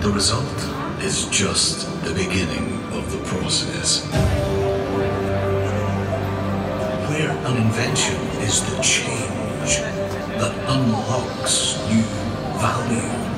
The result is just the beginning of the process. Where an invention is the change that unlocks new value.